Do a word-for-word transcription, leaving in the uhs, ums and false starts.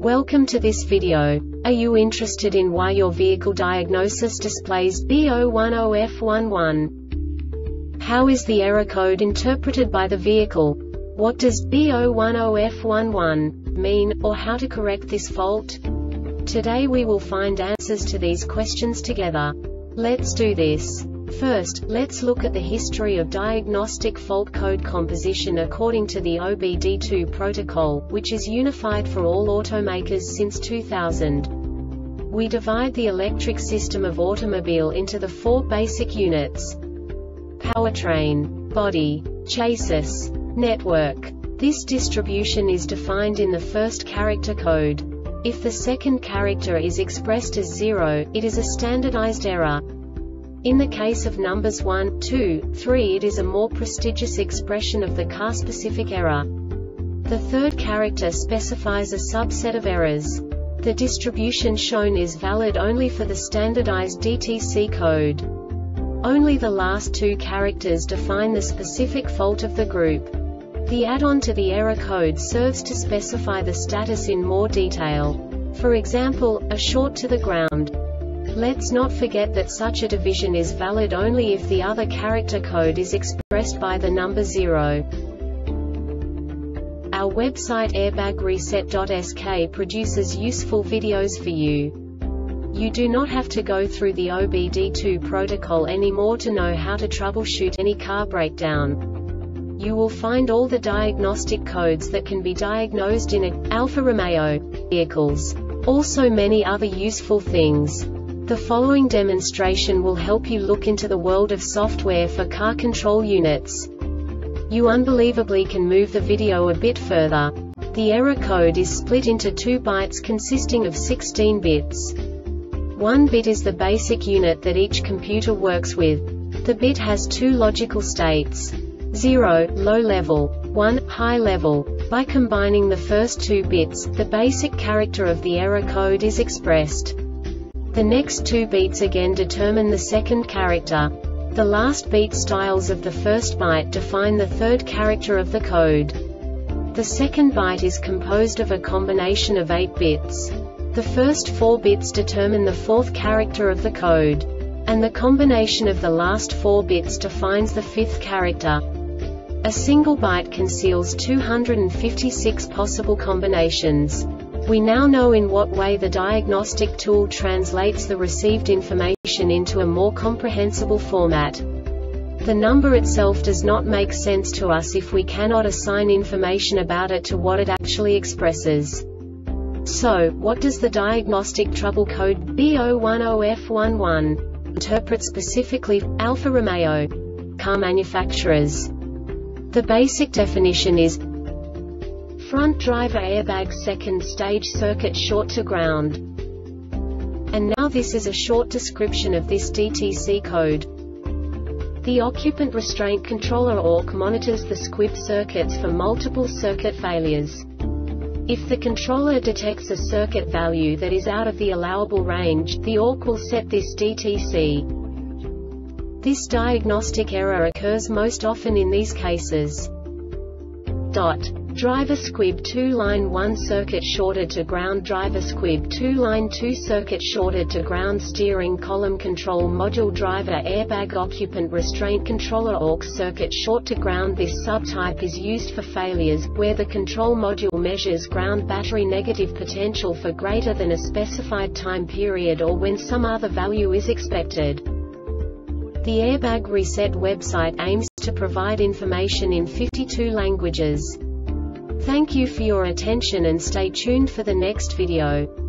Welcome to this video. Are you interested in why your vehicle diagnosis displays B zero one zero F one one? How is the error code interpreted by the vehicle? What does B zero one zero F one one mean, or how to correct this fault? Today we will find answers to these questions together. Let's do this. First, let's look at the history of diagnostic fault code composition according to the O B D two protocol, which is unified for all automakers since two thousand. We divide the electric system of automobile into the four basic units: powertrain, body, chassis, network. This distribution is defined in the first character code. If the second character is expressed as zero, it is a standardized error. In the case of numbers one, two, three, it is a more prestigious expression of the car-specific error. The third character specifies a subset of errors. The distribution shown is valid only for the standardized D T C code. Only the last two characters define the specific fault of the group. The add-on to the error code serves to specify the status in more detail. For example, a short to the ground. Let's not forget that such a division is valid only if the other character code is expressed by the number zero. Our website airbag reset dot S K produces useful videos for you. You do not have to go through the O B D two protocol anymore to know how to troubleshoot any car breakdown. You will find all the diagnostic codes that can be diagnosed in a Alfa Romeo vehicles. Also many other useful things. The following demonstration will help you look into the world of software for car control units. You unbelievably can move the video a bit further. The error code is split into two bytes consisting of sixteen bits. One bit is the basic unit that each computer works with. The bit has two logical states: zero, low level, one, high level. By combining the first two bits, the basic character of the error code is expressed. The next two beats again determine the second character. The last beat styles of the first byte define the third character of the code. The second byte is composed of a combination of eight bits. The first four bits determine the fourth character of the code. And the combination of the last four bits defines the fifth character. A single byte conceals two hundred fifty-six possible combinations. We now know in what way the diagnostic tool translates the received information into a more comprehensible format. The number itself does not make sense to us if we cannot assign information about it to what it actually expresses. So, what does the diagnostic trouble code B zero one zero F one one interpret specifically for Alfa Romeo car manufacturers? The basic definition is front driver airbag second stage circuit short to ground. And now this is a short description of this D T C code. The occupant restraint controller O R C monitors the squib circuits for multiple circuit failures. If the controller detects a circuit value that is out of the allowable range, the O R C will set this D T C. This diagnostic error occurs most often in these cases. Dot. Driver squib two line one circuit shorted to ground. Driver squib two line two circuit shorted to ground. Steering column control module. Driver airbag occupant restraint controller O R C circuit short to ground. This subtype is used for failures where the control module measures ground battery negative potential for greater than a specified time period or when some other value is expected. The Airbag Reset website aims to provide information in fifty-two languages. Thank you for your attention and stay tuned for the next video.